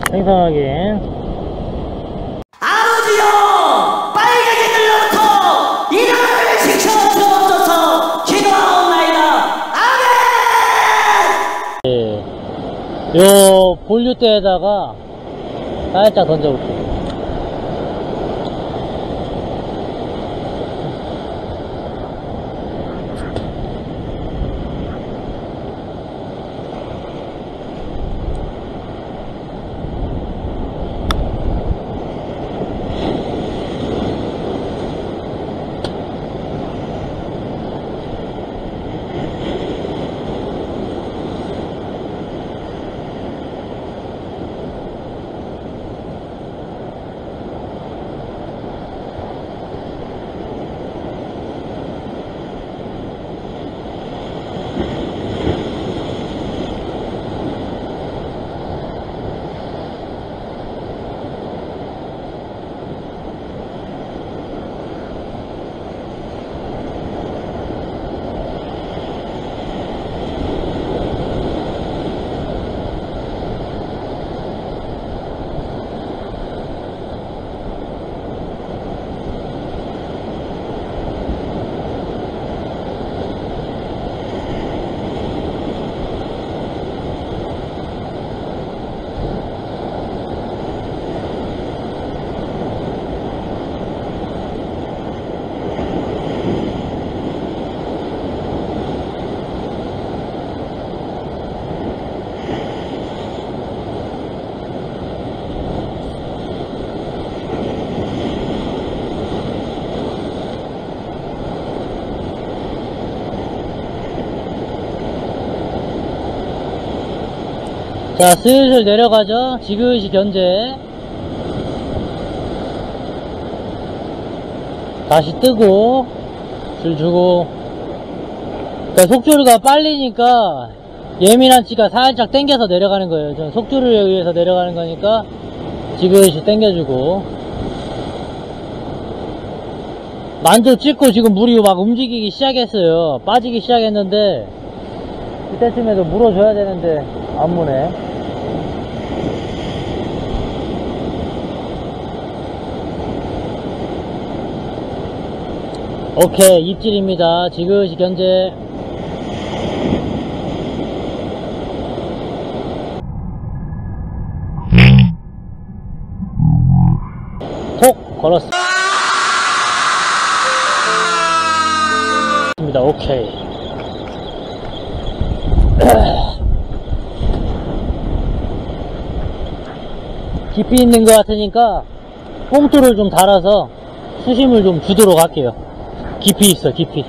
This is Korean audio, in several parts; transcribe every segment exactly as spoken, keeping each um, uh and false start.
생선 확인. 아버지요! 빨갛게 눌러놓고 이날을 지켜 주옵소서 기도하옵나이다. 아멘! 예. 요 본류대에다가 살짝 던져볼게요. 자, 슬슬 내려가죠. 지그시 견제. 다시 뜨고 줄 주고. 그러니까 속줄가 빨리니까 예민한 치가 살짝 당겨서 내려가는 거예요. 전 속줄을 의해서 내려가는 거니까 지그시 당겨주고. 만두 찍고 지금 물이 막 움직이기 시작했어요. 빠지기 시작했는데 이때쯤에도 물어줘야 되는데 안 무네. 오케이, 입질입니다. 지그시 견제. 톡 걸었습니다. 오케이. 깊이 있는 것 같으니까 뽕돌을 좀 달아서 수심을 좀 주도록 할게요. 깊이 있어, 깊이.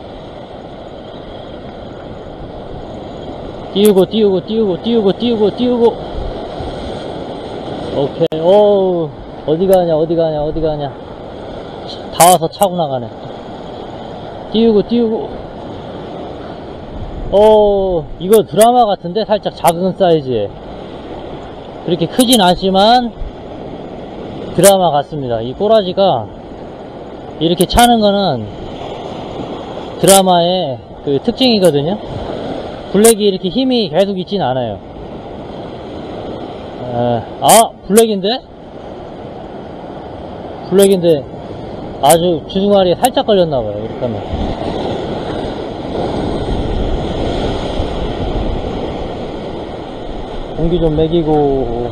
띄우고 띄우고 띄우고 띄우고 띄우고 띄우고. 오케이. 어우, 어디 가냐 어디 가냐 어디 가냐. 다 와서 차고 나가네. 띄우고 띄우고. 어, 이거 드라마 같은데 살짝 작은 사이즈에. 그렇게 크진 않지만 드라마 같습니다. 이 꼬라지가 이렇게 차는 거는 드라마의 그 특징이거든요. 블랙이 이렇게 힘이 계속 있진 않아요. 아, 블랙인데? 블랙인데 아주 주둥아리에 살짝 걸렸나봐요. 이렇게 하면. 공기 좀 먹이고.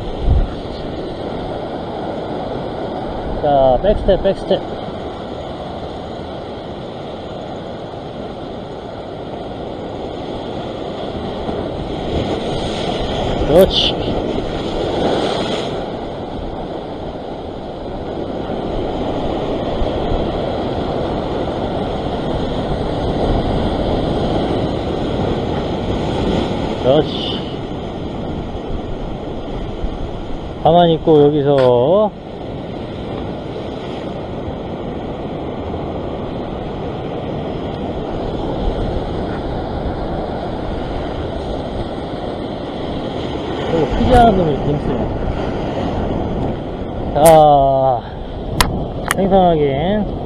자, 백스텝 백스텝. 그렇지. 그렇지. 가만히 있고 여기서 오, 크지 않은 놈이 이렇게 힘쓰네. 자, 생선 확인.